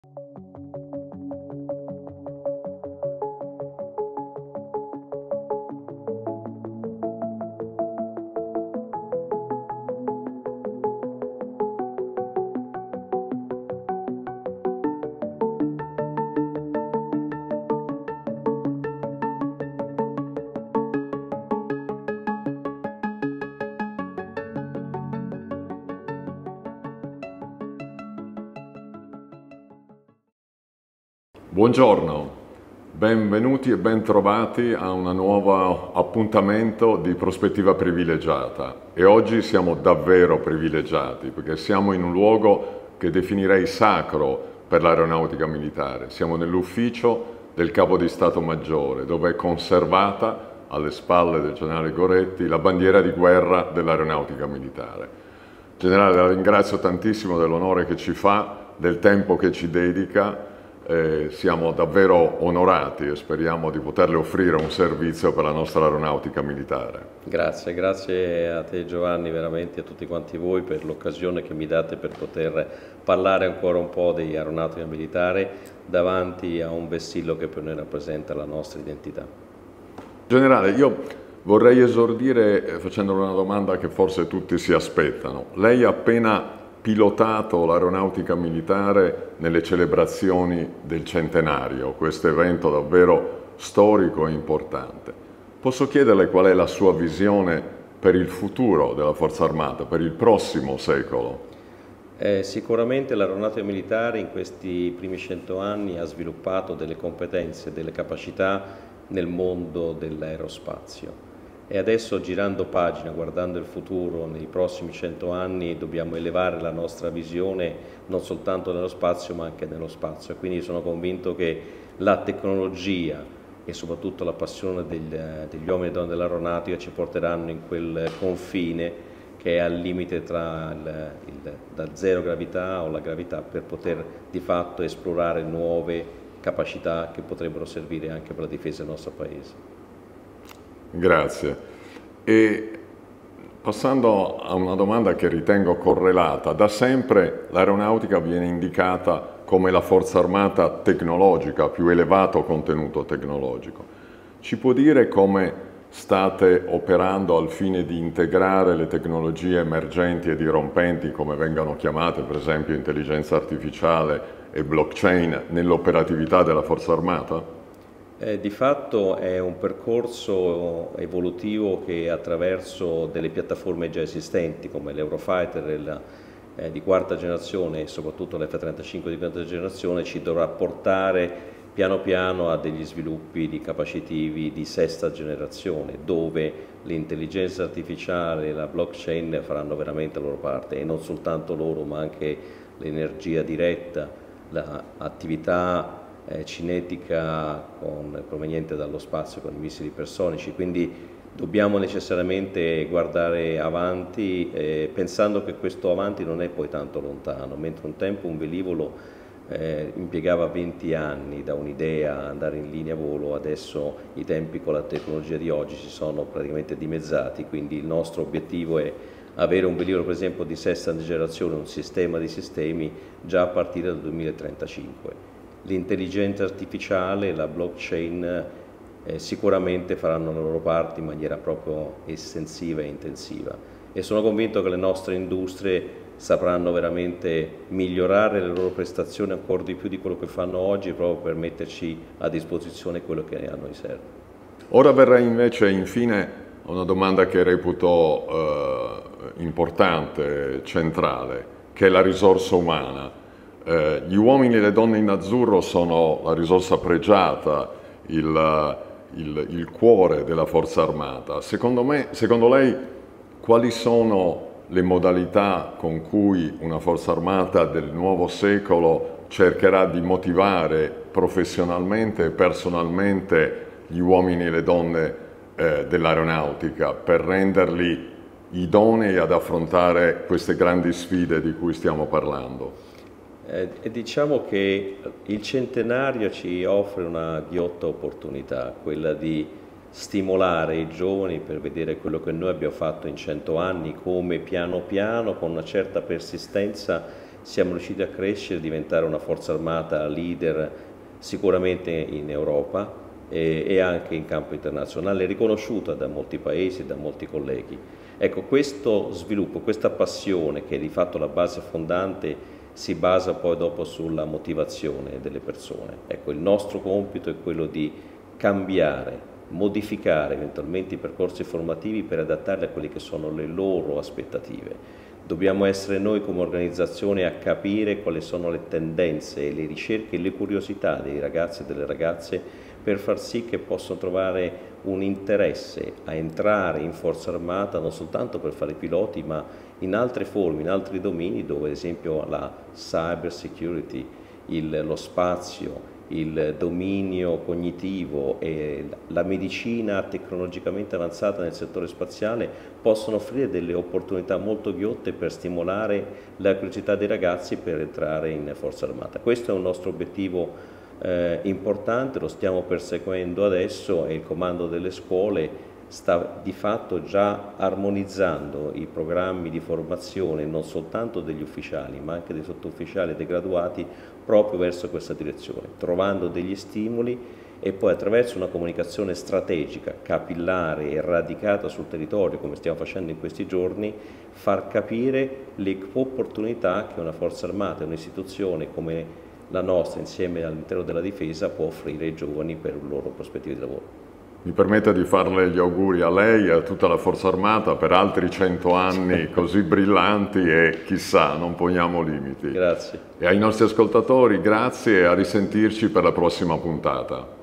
Buongiorno, benvenuti e bentrovati a un nuovo appuntamento di Prospettiva Privilegiata. E oggi siamo davvero privilegiati perché siamo in un luogo che definirei sacro per l'aeronautica militare. Siamo nell'ufficio del Capo di Stato Maggiore, dove è conservata alle spalle del generale Goretti la bandiera di guerra dell'aeronautica militare. Generale, la ringrazio tantissimo dell'onore che ci fa, del tempo che ci dedica. Siamo davvero onorati e speriamo di poterle offrire un servizio per la nostra aeronautica militare. Grazie a te Giovanni, veramente a tutti quanti voi per l'occasione che mi date per poter parlare ancora un po' di aeronautica militare davanti a un vessillo che per noi rappresenta la nostra identità. Generale, io vorrei esordire facendo una domanda che forse tutti si aspettano. Lei ha appena pilotato l'aeronautica militare nelle celebrazioni del centenario, questo evento davvero storico e importante. Posso chiederle qual è la sua visione per il futuro della Forza Armata, per il prossimo secolo? Sicuramente l'aeronautica militare in questi primi 100 anni ha sviluppato delle competenze, delle capacità nel mondo dell'aerospazio. E adesso, girando pagina, guardando il futuro, nei prossimi 100 anni dobbiamo elevare la nostra visione non soltanto nello spazio ma anche nello spazio. Quindi sono convinto che la tecnologia e soprattutto la passione degli uomini e donne dell'aeronautica ci porteranno in quel confine che è al limite tra da zero gravità o la gravità, per poter di fatto esplorare nuove capacità che potrebbero servire anche per la difesa del nostro Paese. Grazie. E passando a una domanda che ritengo correlata, da sempre l'aeronautica viene indicata come la forza armata tecnologica, più elevato contenuto tecnologico. Ci può dire come state operando al fine di integrare le tecnologie emergenti e dirompenti, come vengono chiamate, per esempio intelligenza artificiale e blockchain, nell'operatività della forza armata? Di fatto è un percorso evolutivo che attraverso delle piattaforme già esistenti come l'Eurofighter di quarta generazione e soprattutto l'F-35 di quinta generazione ci dovrà portare piano piano a degli sviluppi di capacitivi di sesta generazione, dove l'intelligenza artificiale e la blockchain faranno veramente la loro parte, e non soltanto loro ma anche l'energia diretta, l'attività cinetica proveniente dallo spazio con i missili ipersonici. Quindi dobbiamo necessariamente guardare avanti, pensando che questo avanti non è poi tanto lontano. Mentre un tempo un velivolo impiegava 20 anni da un'idea a andare in linea volo, adesso i tempi con la tecnologia di oggi si sono praticamente dimezzati, quindi il nostro obiettivo è avere un velivolo per esempio di sesta generazione, un sistema di sistemi già a partire dal 2035. L'intelligenza artificiale e la blockchain sicuramente faranno la loro parte in maniera proprio estensiva e intensiva, e sono convinto che le nostre industrie sapranno veramente migliorare le loro prestazioni ancora di più di quello che fanno oggi, proprio per metterci a disposizione quello che a noi serve. Ora verrei invece infine a una domanda che reputo importante, centrale, che è la risorsa umana. Gli uomini e le donne in azzurro sono la risorsa pregiata, il cuore della forza armata. Secondo lei, quali sono le modalità con cui una forza armata del nuovo secolo cercherà di motivare professionalmente e personalmente gli uomini e le donne dell'aeronautica per renderli idonei ad affrontare queste grandi sfide di cui stiamo parlando? Diciamo che il centenario ci offre una ghiotta opportunità, quella di stimolare i giovani per vedere quello che noi abbiamo fatto in 100 anni, come piano piano, con una certa persistenza, siamo riusciti a crescere e diventare una forza armata leader sicuramente in Europa e anche in campo internazionale, riconosciuta da molti paesi e da molti colleghi. Ecco, questo sviluppo, questa passione che è di fatto la base fondante si basa poi dopo sulla motivazione delle persone. Ecco, il nostro compito è quello di cambiare, modificare eventualmente i percorsi formativi per adattarli a quelle che sono le loro aspettative. Dobbiamo essere noi come organizzazione a capire quali sono le tendenze, le ricerche e le curiosità dei ragazzi e delle ragazze per far sì che possano trovare un interesse a entrare in forza armata non soltanto per fare piloti, ma in altre forme, in altri domini dove ad esempio la cyber security, lo spazio, il dominio cognitivo e la medicina tecnologicamente avanzata nel settore spaziale possono offrire delle opportunità molto ghiotte per stimolare la curiosità dei ragazzi per entrare in forza armata. Questo è un nostro obiettivo importante, lo stiamo perseguendo adesso e il comando delle scuole sta di fatto già armonizzando i programmi di formazione non soltanto degli ufficiali ma anche dei sottufficiali e dei graduati proprio verso questa direzione, trovando degli stimoli e poi attraverso una comunicazione strategica, capillare e radicata sul territorio, come stiamo facendo in questi giorni, far capire le opportunità che una forza armata e un'istituzione come la nostra insieme all'interno della difesa può offrire ai giovani per le loro prospettive di lavoro. Mi permetta di farle gli auguri a lei e a tutta la Forza Armata per altri 100 anni così brillanti e chissà, non poniamo limiti. Grazie. E ai nostri ascoltatori grazie e a risentirci per la prossima puntata.